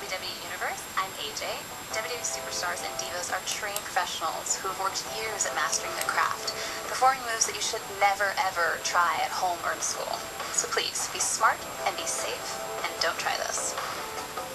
WWE Universe, I'm AJ. WWE superstars and divas are trained professionals who have worked years at mastering their craft, performing moves that you should never ever try at home or in school. So please, be smart and be safe, and don't try this.